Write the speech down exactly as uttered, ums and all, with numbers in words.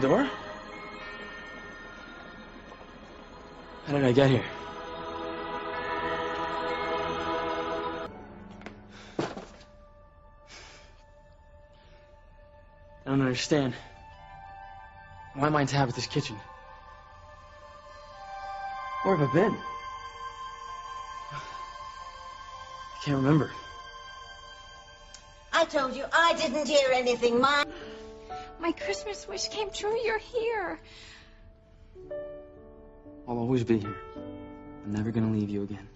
door? How did I get here? I don't understand. Why am I in Tabitha's kitchen? Where have I been? I can't remember. I told you I didn't hear anything, Mom. My Christmas wish came true. You're here. I'll always be here. I'm never gonna leave you again.